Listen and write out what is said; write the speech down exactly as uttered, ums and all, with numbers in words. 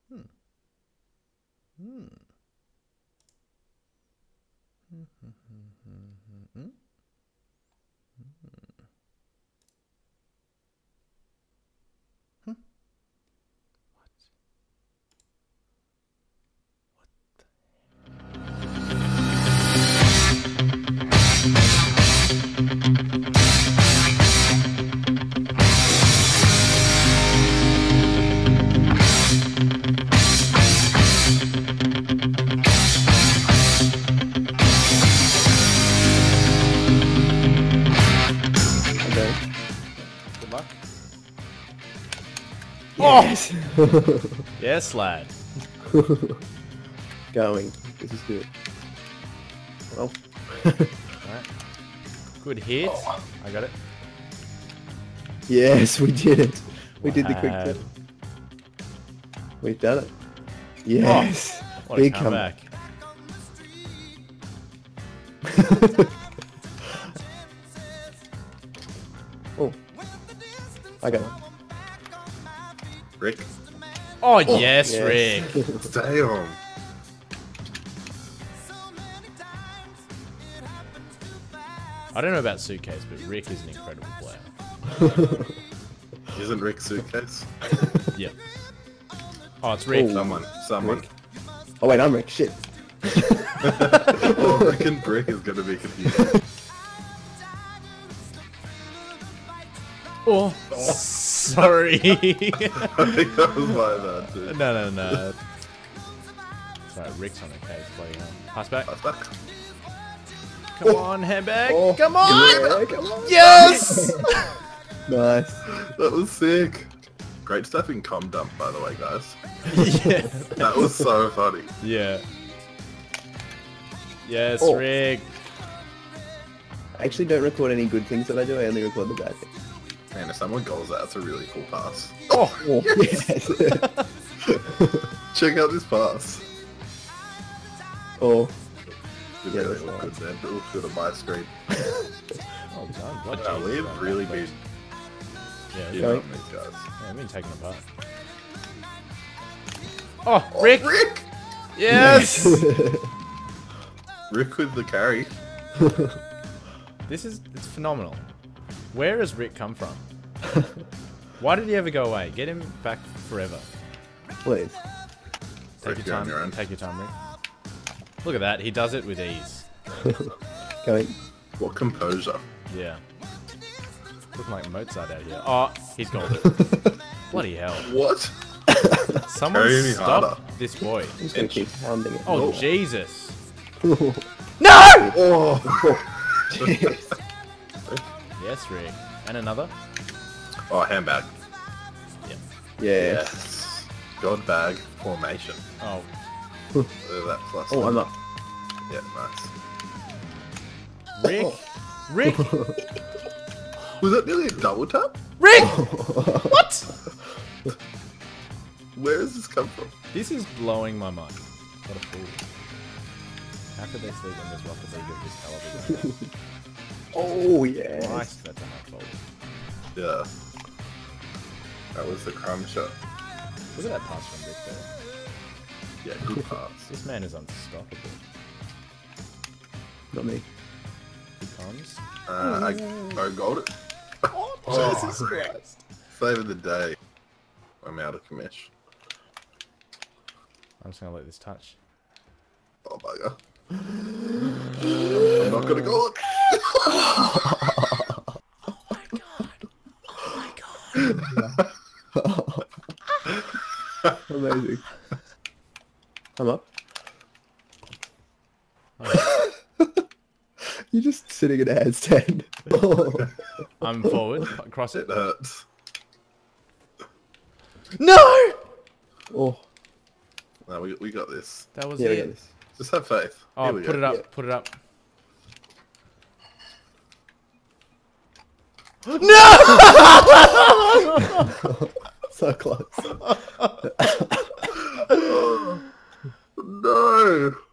Hmm. Hmm. Hmm. Hmm. Hmm. Hmm. Hmm. What? Okay. Good luck. Yes. Yes, lad. Going. This is good. Well. Alright. Good hit. Oh. I got it. Yes, we did it. We did the quick Lad. tip. We've done it. Yes. What a Big comeback. Oh. I got it. Rick. Oh, yes, Yes. Rick. Damn. I don't know about Suitcase, but Rick is an incredible player. Isn't Rick Suitcase? Yep. Oh, it's Rick. Oh. Someone. Someone. Rick? Oh wait, I'm Rick. Shit. Oh, Rick and Brick is going to be confusing. Oh, sorry. I think that was my bad, too. No, no, no. Sorry, Rick's on the case. Bloody hell. Pass back. Pass back. Come Oh. on, handbag. Oh. Come on. Yeah, come on. Yes. Nice. That was sick. Great stuff in Com Dump, by the way, guys. Yeah. That was so funny. Yeah. Yes, Oh. Rick. I actually don't record any good things that I do. I only record the bad things. Man, if someone goals that, it's a really cool pass. Oh. Oh, yes. Check out this pass. Oh. It Yeah, really that's looked good, nice. man. It looked good on my screen. Well done. Blood Wow, Jesus, we've man. really That been was- Yeah, shit yeah, Going. on these guys. we've been taken apart. Oh, Rick. Rick! Yes. Rick with the carry. This is it's phenomenal. Where has Rick come from? Why did he ever go away? Get him back forever. Please. Take Rick, your you're on time. your own. Take your time, Rick. Look at that. He does it with ease. Going. What composure. Yeah. Looking like Mozart out here. Oh, he's gone. Bloody hell. What? Someone Carry me stop harder. this boy. I'm just gonna keep pounding it. Oh, Oh. Jesus. Oh. No! Oh! Jeez. Yes, Rick. And another? Oh, handbag. Yeah. Yeah. Yes. God bag formation. Oh. Uh, that plus Oh, one. I'm up. Yeah, nice. Rick? Rick? Was that nearly a double tap? Rick! What? Where does this come from? This is blowing my mind. What a fool. How could they sleep in this Rocket League of this caliber? Going Oh, yeah. on? Christ, that's on my fault. Yeah. That was the crumb shot. Look at that pass from Rick though. Yeah, good pass. This man is unstoppable. Not me. He comes. Uh, I, I got it. Oh, Jesus Rick. Christ. Save of the day. I'm out of commish. I'm just gonna let this touch. Oh, bugger. I'm not gonna go it. Amazing. I'm up. You're just sitting in a handstand. Oh. I'm forward. Cross it. It hurts. No! Oh. No, we, we got this. That was Yeah, we got it. this. Just have faith. Oh, Here we put go. it up. Yeah. Put it up. No! So close. No!